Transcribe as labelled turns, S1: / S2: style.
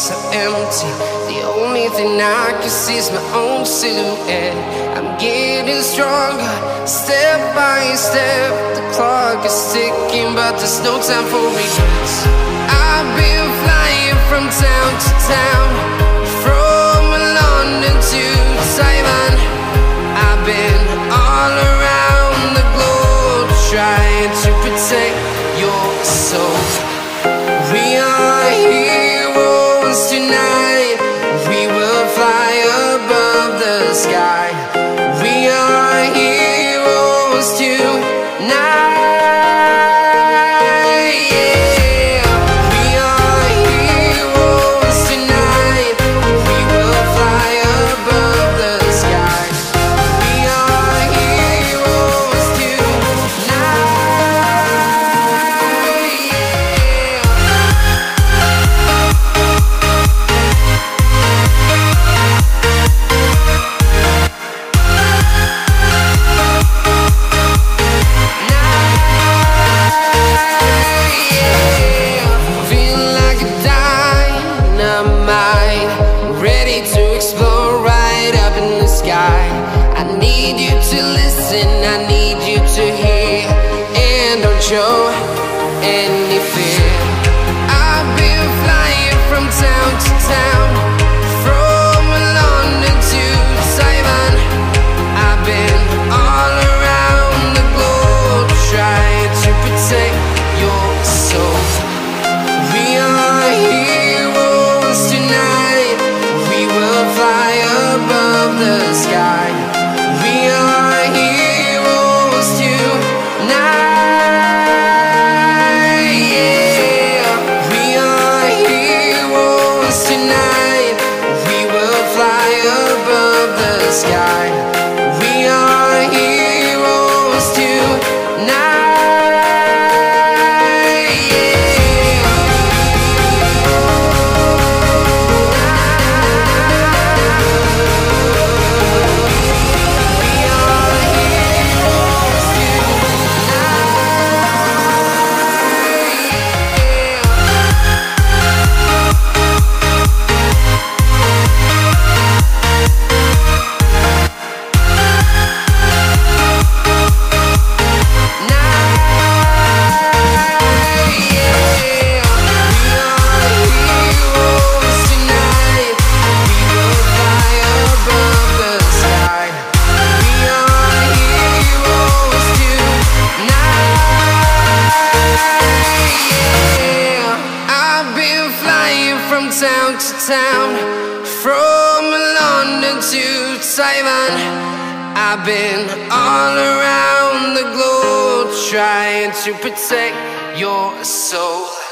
S1: so empty. The only thing I can see is my own silhouette. I'm getting stronger, step by step. The clock is ticking, but there's no time for regrets. I've been flying from town to town, from London to Taiwan. I've been all around the globe, trying to protect your soul. We are heroes tonight. We will fly above the sky. We are heroes tonight. I need you to listen, I need you to hear, and don't show any fear. I've been flying from town to town, from London to Taiwan. I've been all around the globe, trying to protect your soul. We are heroes tonight. We will fly above the sky. We are heroes tonight. Yeah. We are heroes tonight. We will fly above the sky. We are heroes tonight. Town to town, from London to Taiwan. I've been all around the globe, trying to protect your soul.